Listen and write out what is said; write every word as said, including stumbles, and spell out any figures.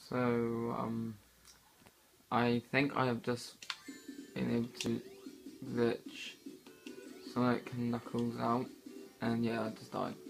So, um, I think I have just been able to glitch Sonic and Knuckles out, and yeah, I just died.